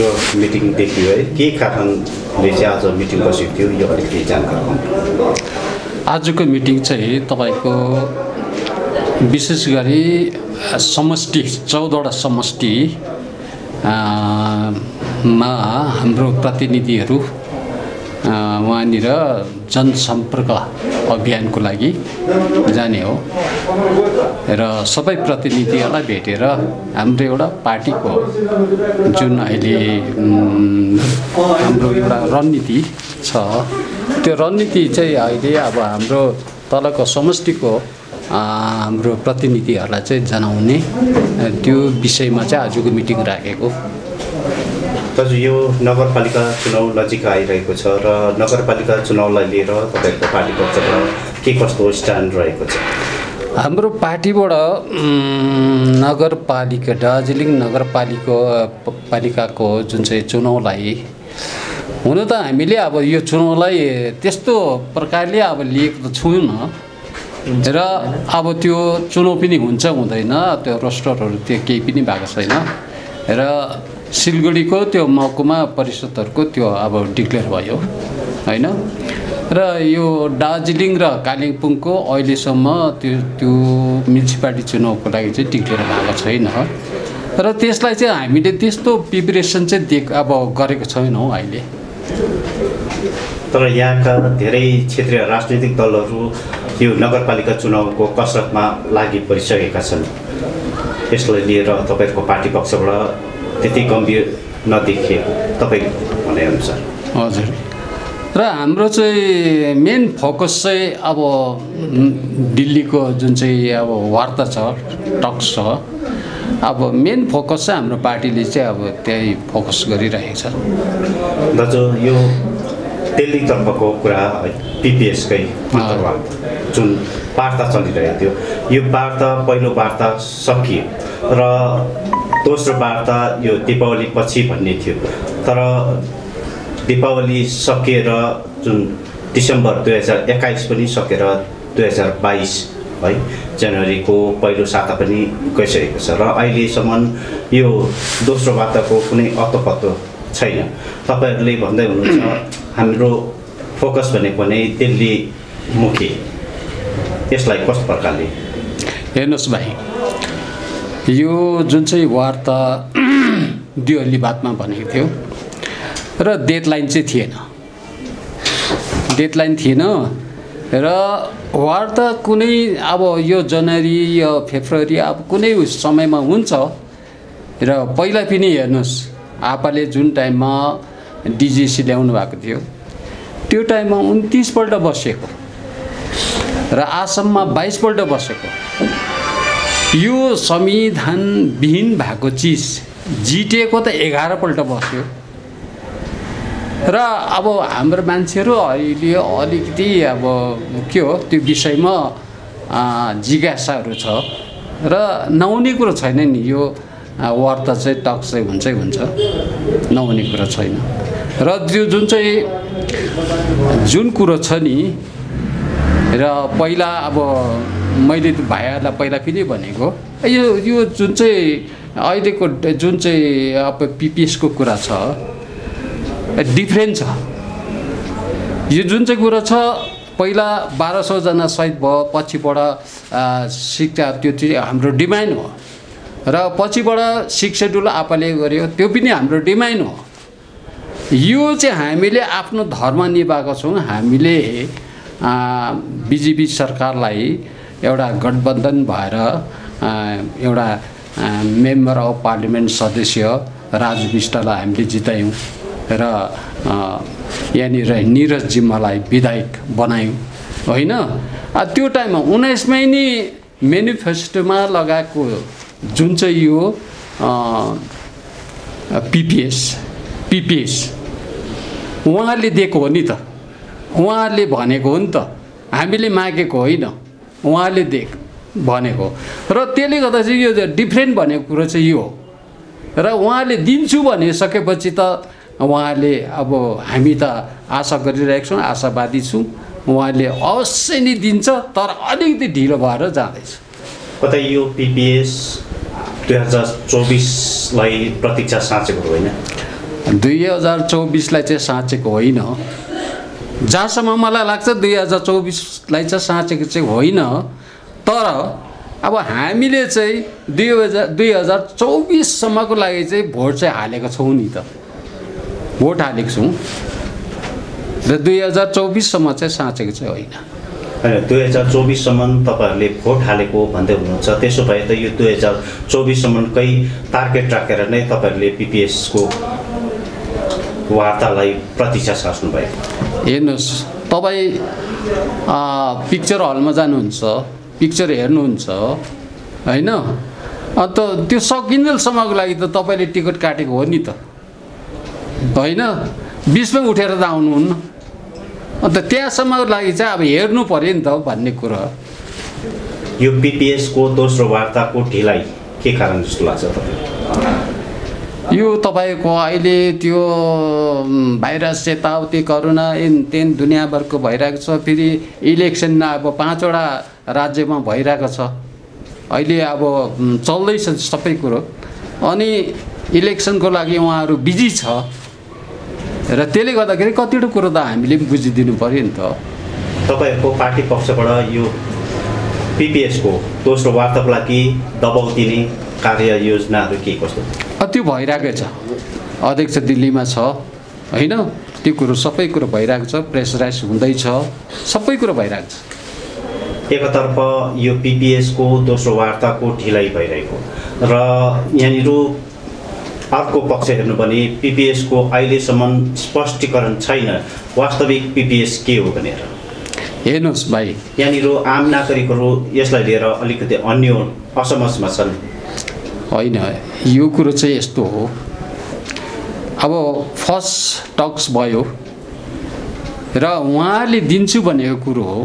छिटो मिटिङ देखियो है, के कारणले चाहिँ आज मिटिङ बसेको थियो यो अलिकति जानकारी गरौँ। आजको मिटिङ चाहिँ तपाईँको विशेष गरी समष्टि 14वटा समष्टि मा हाम्रो प्रतिनिधिहरू वहाँनिर जनसम्पर्क अभियानको लागि जाने हो र सबै प्रतिनिधिहरूलाई भेटेर हाम्रो एउटा पार्टीको जुन अहिले हाम्रो एउटा रणनीति छ त्यो रणनीति चाहिँ अहिले अब हाम्रो तलको समष्टिको हाम्रो प्रतिनिधिहरूलाई चाहिँ जनाउने त्यो विषयमा चाहिँ आजको मिटिङ राखेको। दाजु यो नगरपालिका चुनाव नजिक आइरहेको छ र नगरपालिका चुनावलाई लिएर तपाईँको पार्टी पक्षबाट के कस्तो स्ट्यान्ड रहेको छ? हाम्रो पार्टीबाट नगरपालिका दार्जिलिङ नगरपालिकाको जुन चाहिँ चुनावलाई हुन त हामीले अब यो चुनावलाई त्यस्तो प्रकारले अब लिएको त छैनौँ र अब त्यो चुनाव पनि हुन्छ हुँदैन त्यो रोस्टरहरू त्यो केही पनि भएको छैन र सिलगढीको त्यो महकुमा परिषदहरूको त्यो अब डिक्लेयर भयो हैन र यो दार्जिलिङ र कालिम्पोङको अहिलेसम्म त्यो म्युनिसिपालिटी चुनावको लागि चाहिँ डिक्लेयर भएको छैन र त्यसलाई चाहिँ हामीले त्यस्तो प्रिपरेसन चाहिँ अब गरेको छैनौँ अहिले। तर यहाँका धेरै क्षेत्रीय राजनीतिक दलहरू यो नगरपालिका चुनावको कसरतमा लागि परिसकेका छन्, यसलाई लिएर तपाईँको पार्टी पक्षबाट त्यति गम्भीर नदेखिएको तपाईँ भनेअनुसार? हजुर, र हाम्रो चाहिँ मेन फोकस चाहिँ अब दिल्लीको जुन चाहिँ अब वार्ता छ टक्स छ अब मेन फोकस चाहिँ हाम्रो पार्टीले चाहिँ अब त्यही फोकस गरिरहेको छ। दाजु यो दिल्लीतर्फको कुरा पिपिएसकै अन्तर्गत जुन वार्ता चलिरहेको थियो यो वार्ता पहिलो वार्ता सकियो र दोस्रो वार्ता यो दीपावली पछि भन्ने थियो, तर दीपावली सकिएर जुन डिसेम्बर 2021 पनि सकेर 2022 है जनवरीको पहिलो साता पनि गइसकेको छ र अहिलेसम्म यो दोस्रो वार्ताको कुनै अत्तो छैन। तपाईँहरूले भन्दै हुनुहुन्छ हाम्रो फोकस भनेको नै दिल्ली मुखी, यसलाई कस्तो प्रकारले हेर्नुहोस् भाइ, यो जुन चाहिँ वार्ता दिल्ली बातमा भनेको थियो र डेडलाइन चाहिँ थिएन र वार्ता कुनै अब यो जनवरी या फेब्रुअरी अब कुनै समयमा हुन्छ र पहिला पनि हेर्नुहोस् आपाले जुन टाइममा डिजिसी ल्याउनु भएको थियो त्यो टाइममा 29 पल्ट बसेको र आसाममा 22 पल्ट बसेको। यो संविधान विहीन भएको चिज जिटिएको त 11 पल्ट बस्यो र अब हाम्रो मान्छेहरू अहिले अलिकति अब के हो त्यो विषयमा जिज्ञासाहरू छ र नहुने कुरो छैन नि, यो वार्ता चाहिँ टक्स चाहिँ हुन्छ नहुने कुरो छैन र त्यो जुन कुरो छ नि र पहिला अब मैले भाइहरूलाई पहिला पनि भनेको यो जुन चाहिँ अहिलेको जुन चाहिँ अब पिपिएसको कुरा छ डिफ्रेन्ट छ। यो जुन चाहिँ कुरा छ पहिला 1200 जना शहीद भयो पछिबाट शिक्षा त्यो चाहिँ हाम्रो डिमान्ड हो र पछिबाट 6 सेड्युल आपाले गर्यो त्यो पनि हाम्रो डिमान्ड हो। यो चाहिँ हामीले आफ्नो धर्म निभाएको छौँ। हामीले बिजेपी सरकारलाई एउटा गठबन्धन भएर एउटा मेम्बर अफ पार्लिमेन्ट सदस्य राजु विष्टलाई हामीले जितायौँ र यहाँनिर निरज जिम्मालाई विधायक बनायौँ होइन। त्यो टाइममा 19 मै नि मेनिफेस्टोमा लगाएको जुन चाहिँ यो पिपिएस उहाँले दिएको हो नि त, उहाँले भनेको हो नि त, हामीले मागेको होइन, उहाँले भनेको र त्यसले गर्दा चाहिँ यो डिफ्रेन्ट भनेको कुरो चाहिँ यो हो र उहाँले दिन्छु भनिसकेपछि त उहाँले अब हामी त आशा गरिरहेको छौँ, आशावादी छौँ उहाँले अवश्य नै दिन्छ तर अलिकति ढिलो भएर जाँदैछ। कतै यो पिपिएस 2024 लाई प्रतीक्षा साँचेको होइन? 2024 चाहिँ साँचेको होइन। जहाँसम्म मलाई लाग्छ 2024 चाहिँ साँचेको चाहिँ होइन। तर अब हामीले चाहिँ 2024 सम्मको लागि चाहिँ भोट चाहिँ हालेको छौँ नि त, भोट हालेको छौँ र 2024 सम्म चाहिँ साँचेको चाहिँ होइन। 2024 सम्म तपाईँहरूले भोट हालेको भन्दै हुनुहुन्छ, त्यसो भए त यो 2024 सम्मकै टार्गेट राखेर नै तपाईँहरूले पिपिएसको वार्तालाई प्रतीक्षा साच्नु भयो। हेर्नुहोस्, तपाईँ पिक्चर हलमा जानुहुन्छ, पिक्चर हेर्नुहुन्छ होइन, अन्त त्यो सकिन्जेलसम्मको लागि त तपाईँले टिकट काटेको हो नि त होइन, बिचमै उठेर त आउनुहुन्न। अन्त त्यहाँसम्मको लागि चाहिँ अब हेर्नु पऱ्यो नि त भन्ने कुरा। यो पिपिएसको दोस्रो वार्ताको ढिलाइ के कारण जस्तो लाग्छ तपाईँलाई? यो तपाईँको अहिले त्यो भाइरस यताउति करोना तेन दुनियाँभरको भइरहेको छ। फेरि इलेक्सन अब 5 वटा राज्यमा भइरहेको छ अहिले, अब चल्दैछ सबै कुरो। अनि इलेक्सनको लागि उहाँहरू बिजी छ र त्यसले गर्दाखेरि कतिवटा कुरो त हामीले पनि बुझिदिनु पऱ्यो नि त। तपाईँहरूको पार्टी पक्षबाट यो पिपिएसको दोस्रो वार्ताको लागि दबाउ दिने कार्ययोजनाहरू के कस्तो? त्यो भइरहेकै छ, अध्यक्ष दिल्लीमा छ होइन, त्यो कुरो सबै कुरो भइरहेको छ, प्रेसराइज हुँदैछ, सबै कुरो भइरहेको छ। एकतर्फ यो पिपिएसको दोस्रो वार्ताको ढिलाइ भइरहेको र यहाँनिर अर्को पक्ष हेर्नु भने पिपिएसको अहिलेसम्म स्पष्टीकरण छैन वास्तविक पिपिएस के हो भनेर। हेर्नुहोस् भाइ, यहाँनिर आम नागरिकहरू यसलाई लिएर अलिकति अन्य असमजमा छन्। होइन, यो कुरो चाहिँ यस्तो हो, अब फर्स्ट टक्स भयो र उहाँले दिन्छु भनेको कुरो हो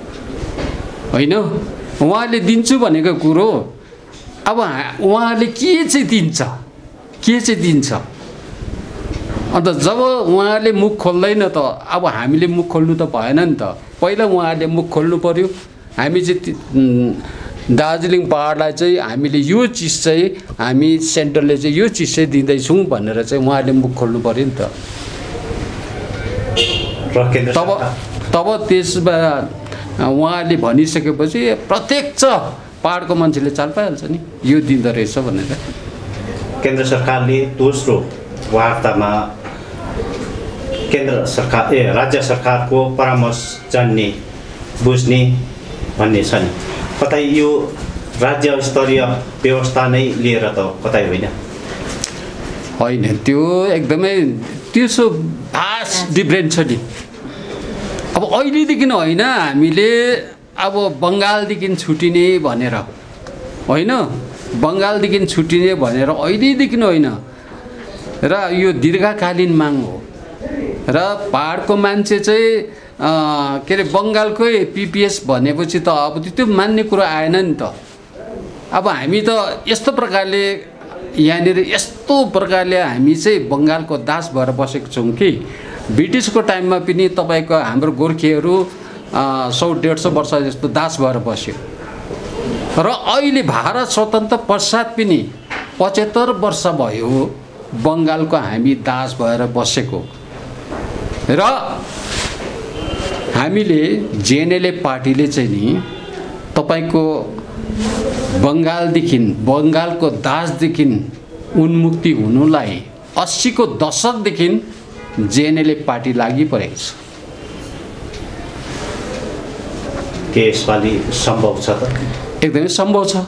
होइन, उहाँले दिन्छु भनेको कुरो। अब उहाँले के चाहिँ दिन्छ, के चाहिँ दिन्छ? अन्त जब उहाँले मुख खोल्दैन त अब हामीले मुख खोल्नु त भएन नि त। पहिला उहाँले मुख खोल्नु पर्यो। हामी चाहिँ दार्जिलिङ पहाडलाई चाहिँ हामीले यो चिज चाहिँ हामी सेन्ट्रलले चाहिँ यो चिज चाहिँ दिँदैछौँ भनेर चाहिँ उहाँले मुख खोल्नु पर्यो नि त। तब त्यसमा उहाँले भनिसकेपछि प्रत्यक्ष पहाडको मान्छेले चाल पाइहाल्छ नि यो दिँदो रहेछ भनेर। केन्द्र सरकारले दोस्रो वार्तामा राज्य सरकारको परामर्श जान्ने बुझ्ने भन्ने छ नि, कतै यो राज्य स्तरीय व्यवस्था नै लिएर त कतै होइन? होइन, त्यो एकदमै त्यसो भास्ट डिफ्रेन्ट छ नि। अब अहिलेदेखि होइन, हामीले अब बङ्गालदेखि छुटिने भनेर होइन, बङ्गालदेखि छुटिने भनेर अहिलेदेखि होइन र यो दीर्घकालीन माग हो र पहाडको मान्छे चाहिँ के अरे बङ्गालकै पिपिएस भनेपछि त अब त्यो मान्ने कुरो आएन नि त। अब हामी त यस्तो प्रकारले यहाँनिर यस्तो प्रकारले हामी चाहिँ बङ्गालको दास भएर बसेको छौँ कि ब्रिटिसको टाइममा पनि तपाईँको हाम्रो गोर्खेहरू 100-150 वर्ष जस्तो दास भएर बस्यो र अहिले भारत स्वतन्त्र पश्चात पनि 75 वर्ष भयो बङ्गालको हामी दास भएर बसेको। र हामीले जेएनएलए पार्टीले चाहिँ नि तपाईँको बङ्गालको दासदेखि उन्मुक्ति हुनुलाई 80 को दशकदेखि जेएनएलए पार्टी लागि परेको छ। के यसपालि सम्भव छ त? एकदमै सम्भव छ।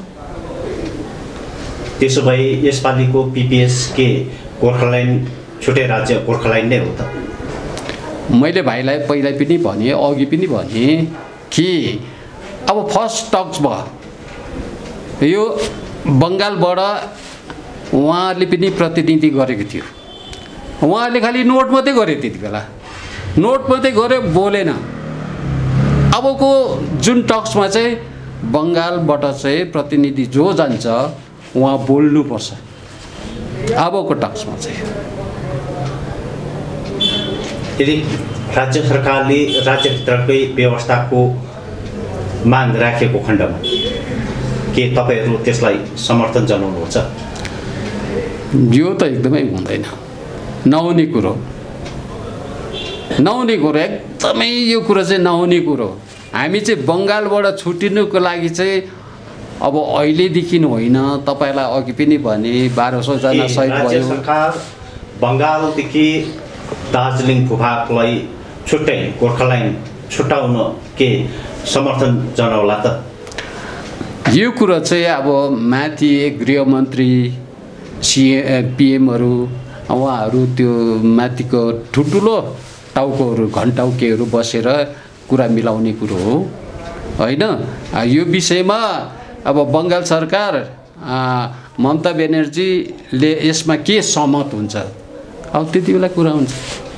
त्यसो भए यसपालिको पिपिएस के गोर्खाल्यान्ड छुट्टै राज्य गोर्खाल्यान्ड नै हो त? मैले भाइलाई पहिला पनि भने, अघि पनि भने कि अब फर्स्ट टक्स भयो, यो बङ्गालबाट उहाँले पनि प्रतिनिधि गरेको थियो। उहाँले खालि नोट मात्रै गरे, त्यति बेला नोट मात्रै गरे, बोलेन। अबको जुन टक्समा चाहिँ बङ्गालबाट चाहिँ प्रतिनिधि जो जान्छ उहाँ बोल्नुपर्छ। अबको टक्समा चाहिँ यदि राज्य सरकारले राज्यभित्रकै व्यवस्थाको माग राखेको खण्डमा के तपाईँहरू त्यसलाई समर्थन जनाउनुहुन्छ? यो त एकदमै हुँदैन। नहुने कुरो एकदमै यो कुरो चाहिँ नहुने कुरो। हामी चाहिँ बङ्गालबाट छुटिनुको लागि चाहिँ अब अहिलेदेखि होइन, तपाईँलाई अघि पनि भने 1200 जना शहीद भयो। सरकार बङ्गालदेखि दार्जिलिङ भूभागलाई छुट्टै गोर्खाल्यान्ड छुट्याउन के समर्थन जनाउला त? यो कुरा चाहिँ अब माथि गृहमन्त्री पिएमहरू उहाँहरू त्यो माथिको ठुल्ठुलो टाउकोहरू घन्टाउकेहरू बसेर कुरा मिलाउने कुरो हो होइन। यो विषयमा अब बङ्गाल सरकार ममता ब्यानर्जीले यसमा के सहमत हुन्छ अब त्यति बेला कुरा हुन्छ।